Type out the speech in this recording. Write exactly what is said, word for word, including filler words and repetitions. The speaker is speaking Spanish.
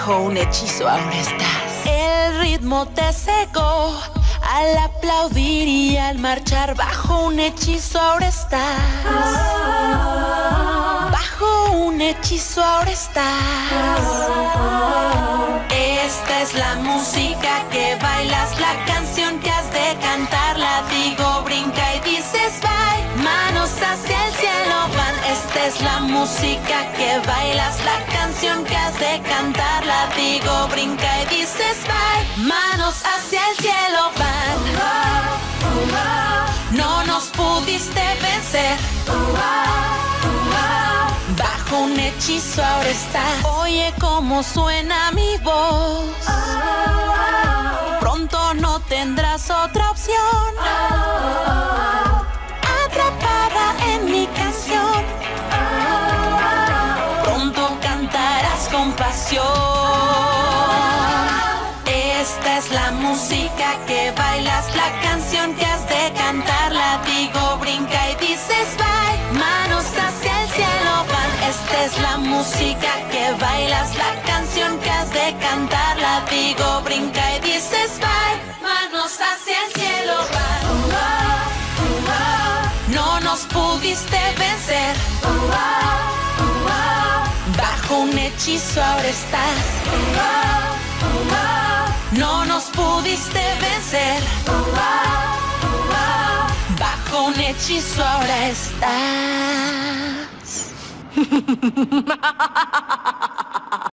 bajo un hechizo ahora estás. El ritmo te cegó al aplaudir y al marchar, bajo un hechizo ahora estás. Bajo un hechizo ahora estás. Esta es la música que bailas, la canción que has de cantar. La digo, brinca y dices bye, manos hacia el cielo van. Esta es la música que bailas, la canción que has de cantar. La digo, brinca y dices bye, manos hacia el cielo van. No nos pudiste vencer, bajo un hechizo ahora estás. Oye cómo suena mi voz, pronto no tendrás otra opción. Atrapada en mi canción, pronto cantarás con pasión. Esta es la música que bailas, la canción que has de cantar. La digo, brinca y dices bye, manos hacia el cielo van. Esta es la música que bailas, la canción que has de cantar. La digo, brinca y dices bye, manos hacia el cielo van. No nos pudiste vencer, bajo un hechizo ahora estás. No nos pudiste vencer, bajo un hechizo ahora estás.